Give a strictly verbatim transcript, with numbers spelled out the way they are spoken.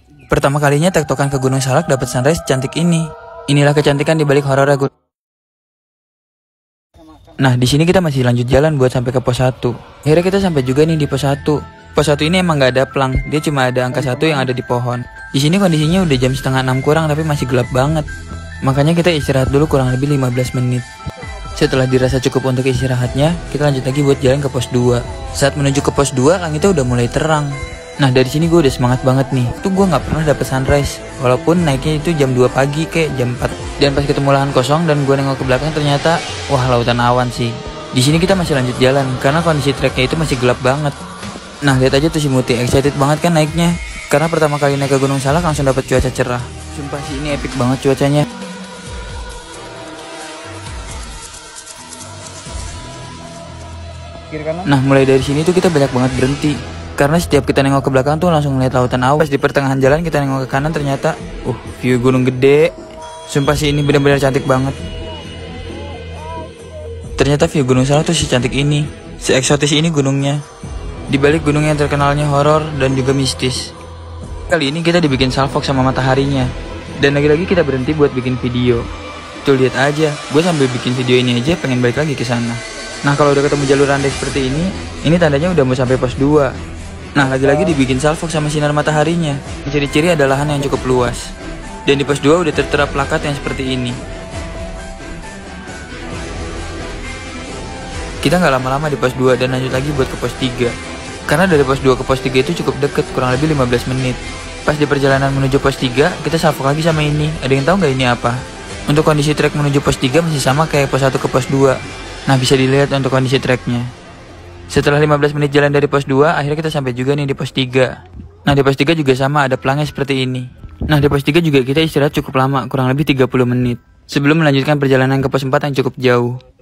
Pertama kalinya tektokan ke Gunung Salak dapat sunrise cantik ini. Inilah kecantikan di balik horor Gunung. Nah, di sini kita masih lanjut jalan buat sampai ke pos satu. Akhirnya kita sampai juga nih di pos satu. Pos satu ini emang gak ada plang, dia cuma ada angka satu yang ada di pohon. Di sini kondisinya udah jam setengah enam kurang tapi masih gelap banget. Makanya kita istirahat dulu kurang lebih lima belas menit. Setelah dirasa cukup untuk istirahatnya, kita lanjut lagi buat jalan ke pos dua. Saat menuju ke pos dua, langitnya udah mulai terang. Nah, dari sini gue udah semangat banget nih. Tuh gue nggak pernah dapet sunrise, walaupun naiknya itu jam dua pagi kayak jam empat. Dan pas ketemu lahan kosong dan gue nengok ke belakang ternyata, wah lautan awan sih. Di sini kita masih lanjut jalan karena kondisi treknya itu masih gelap banget. Nah, lihat aja tuh si Muti, excited banget kan naiknya. Karena pertama kali naik ke Gunung Salak langsung dapat cuaca cerah. Sumpah sih ini epic banget cuacanya. Nah, mulai dari sini tuh kita banyak banget berhenti. Karena setiap kita nengok ke belakang tuh langsung ngeliat lautan awan. Pas di pertengahan jalan kita nengok ke kanan ternyata, uh, view gunung gede. Sumpah sih ini benar-benar cantik banget. Ternyata view Gunung Salak tuh secantik ini, se-eksotis ini gunungnya. Di balik gunung yang terkenalnya horor dan juga mistis. Kali ini kita dibikin salfok sama mataharinya. Dan lagi-lagi kita berhenti buat bikin video. Tuh lihat aja, gue sambil bikin video ini aja pengen balik lagi ke sana. Nah, kalau udah ketemu jalur randai seperti ini, ini tandanya udah mau sampai pos dua. Nah, lagi-lagi dibikin salfok sama sinar mataharinya. Ciri-ciri ada lahan yang cukup luas. Dan di pos dua udah tertera plakat yang seperti ini. Kita nggak lama-lama di pos dua dan lanjut lagi buat ke pos tiga. Karena dari pos dua ke pos tiga itu cukup deket, kurang lebih lima belas menit. Pas di perjalanan menuju pos tiga, kita salfok lagi sama ini. Ada yang tahu nggak ini apa? Untuk kondisi trek menuju pos tiga masih sama kayak pos satu ke pos dua. Nah, bisa dilihat untuk kondisi treknya. Setelah lima belas menit jalan dari pos dua, akhirnya kita sampai juga nih di pos tiga. Nah, di pos tiga juga sama, ada pelangnya seperti ini. Nah, di pos tiga juga kita istirahat cukup lama, kurang lebih tiga puluh menit. Sebelum melanjutkan perjalanan ke pos empat yang cukup jauh.